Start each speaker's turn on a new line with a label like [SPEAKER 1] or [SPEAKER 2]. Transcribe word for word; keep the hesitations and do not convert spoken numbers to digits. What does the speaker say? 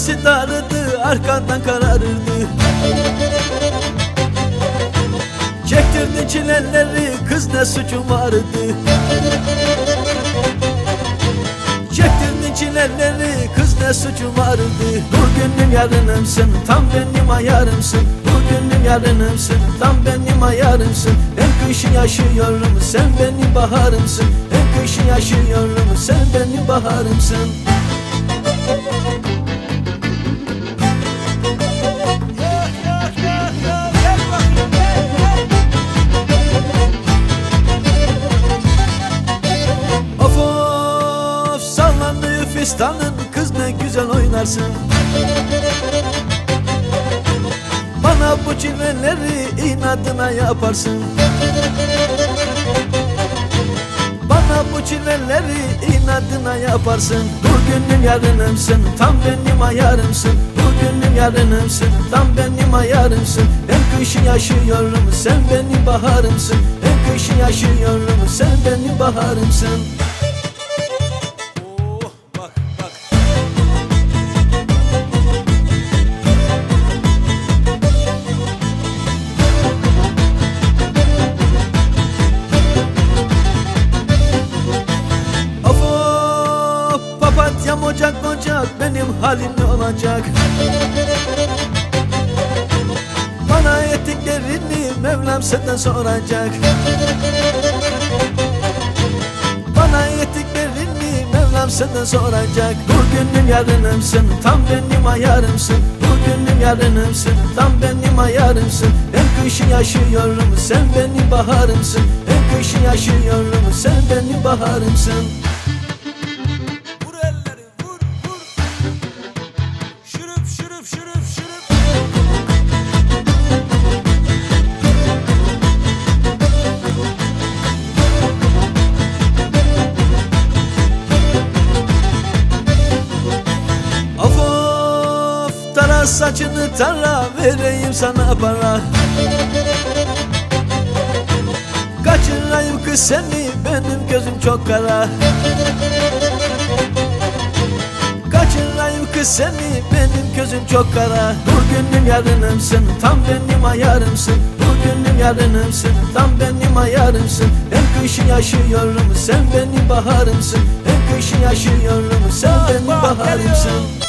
[SPEAKER 1] basit ağrıdı, arkandan kararırdı. Çektirdin çileleri, kız ne suçum vardı. Çektirdin çileleri, kız ne suçum vardı. Bugünüm yarınımsın, tam benim ayarımsın. Bugünüm yarınımsın, tam benim ayarımsın. En kışın yaşıyorum, sen benim baharımsın. En kışın yaşıyorum, sen benim baharımsın. Of of, sallanıyor fistanın, kız ne güzel oynarsın. Bana bu çileleri inadına yaparsın. Bana bu çileleri inadına yaparsın. Bugünüm yarınımsın, tam benim ayarımsın. Bugünüm yarınımsın, tam benim ayarımsın. En kışın yaşıyorum, sen benim baharımsın. En kışın yaşıyorum, sen benim baharımsın. Papatyam ocak ocak, benim halim ne olacak? Bana ettiklerini Mevlam senden soracak. Bana ettiklerini Mevlam senden soracak. Bugünüm yarınımsın, tam benim ayarımsın. Bugünüm yarınımsın, tam benim ayarımsın. En kışın yaşıyorum, sen benim baharımsın. En kışın yaşıyorum, sen benim baharımsın. Tara saçını tara, vereyim sana para. Kaçırayım kız seni, benim gözüm çok kara. Kaçırayım kız seni, benim gözüm çok kara. Bugünüm yarınımsın, tam benim ayarımsın. Bugünüm yarınımsın, tam benim ayarımsın. En kışın yaşıyorum, sen benim baharımsın. En kışın yaşıyorum, sen benim baharımsın.